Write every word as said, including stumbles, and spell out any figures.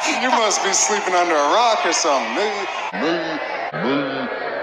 You must be sleeping under a rock or something. Maybe, maybe, maybe.